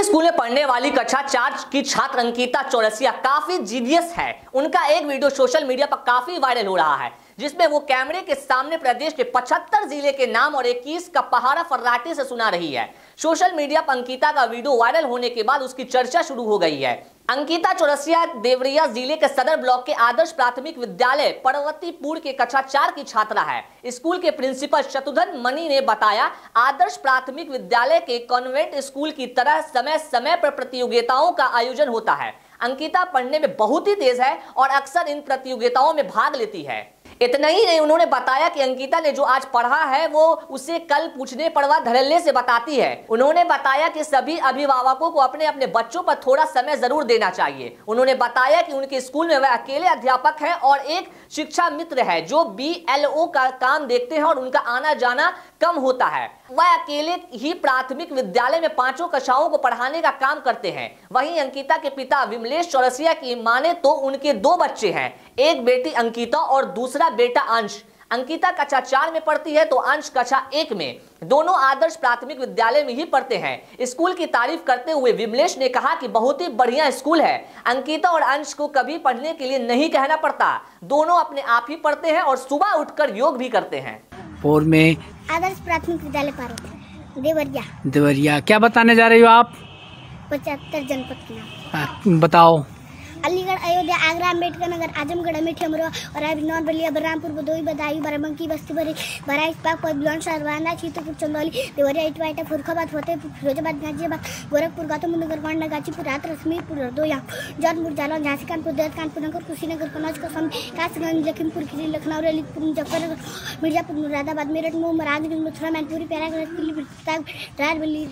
School में पढ़ने वाली कक्षा 4 की छात्र अंकिता चौरसिया काफी जीनियस है। उनका एक वीडियो सोशल मीडिया पर काफी वायरल हो रहा है, जिसमें वो कैमरे के सामने प्रदेश के 75 जिले के नाम और 21 का पहाड़ा फर्राटे से सुना रही है। सोशल मीडिया पर अंकिता का वीडियो वायरल होने के बाद उसकी चर्चा शुरू हो गई है। अंकिता चौरसिया देवरिया जिले के सदर ब्लॉक के आदर्श प्राथमिक विद्यालय पर्वतीपुर के कक्षा 4 की छात्रा है। स्कूल के प्रिंसिपल शत्रुघ्न मणि ने बताया, आदर्श प्राथमिक विद्यालय के कॉन्वेंट स्कूल की तरह समय समय पर प्रतियोगिताओं का आयोजन होता है। अंकिता पढ़ने में बहुत ही तेज है और अक्सर इन प्रतियोगिताओं में भाग लेती है। इतना ही नहीं, उन्होंने बताया कि अंकिता ने जो आज पढ़ा है वो उसे कल पूछने पर वह धड़ल्ले से बताती है। उन्होंने बताया कि सभी अभिभावकों को अपने अपने बच्चों पर थोड़ा समय जरूर देना चाहिए। उन्होंने बताया कि उनके स्कूल में वह अकेले अध्यापक हैं और एक शिक्षा मित्र है जो BLO का काम देखते हैं और उनका आना जाना कम होता है। वह अकेले ही प्राथमिक विद्यालय में 5 कक्षाओं को पढ़ाने का काम करते हैं। वहीं अंकिता के पिता विमलेश चौरसिया की माने तो उनके 2 बच्चे हैं, एक बेटी अंकिता और दूसरा बेटा अंश। अंकिता कक्षा 4 में पढ़ती है तो अंश कक्षा 1 में। दोनों आदर्श प्राथमिक विद्यालय में ही पढ़ते हैं। स्कूल की तारीफ करते हुए विमलेश ने कहा कि बहुत ही बढ़िया स्कूल है। अंकिता और अंश को कभी पढ़ने के लिए नहीं कहना पड़ता, दोनों अपने आप ही पढ़ते हैं और सुबह उठकर योग भी करते हैं। और में आदर्श प्राथमिक विद्यालय देवरिया। देवरिया क्या बताने जा रही हो आप? 75 जनपद के नाम बताओ। अलीगढ़, अयोध्या, आगरा, अम्बेडकर नगर, आजमगढ़, अमेठी, अमरोहा और नौन बलिया, बलरामपुर, भदोही, बदायूं, बाराबंकी, बस्ती, बहराइच, पाकपुर, बुलंदशहर, शाहबाद, चित्रकूट, चंदौली, देवरिया, इटवाटा, फर्रुखाबाद, फतेहपुर, फिरोजाबाद, गाजियाबाद, गोरखपुर, गौतमबुद्ध नगर, गोंडा, गाजीपुर, हाथरस, हमीरपुर, हरदोई, जौनपुर, जालौन, झांसी, कानपुर, देहात, कानपुर नगर, कुशीनगर, कन्नौज, कौशाम्बी, कासगंज, लखीमपुर खीरी, लखनऊ, ललितपुर, मुजफ्फरनगर, मिर्जापुर, मुरादाबाद, मेरठ, मऊ, महाराजगंज, मथुरा, मैनपुरी, प्रयागराज, पीलीभीत,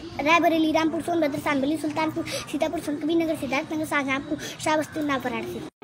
रायबरेली, रामपुर, सोनभद्र, शामली, सुल्तानपुर, सीतापुर, संतकबीर नगर, सिद्धार्थनगर, शाहजहांपुर, श्रावस्ती, नागौर।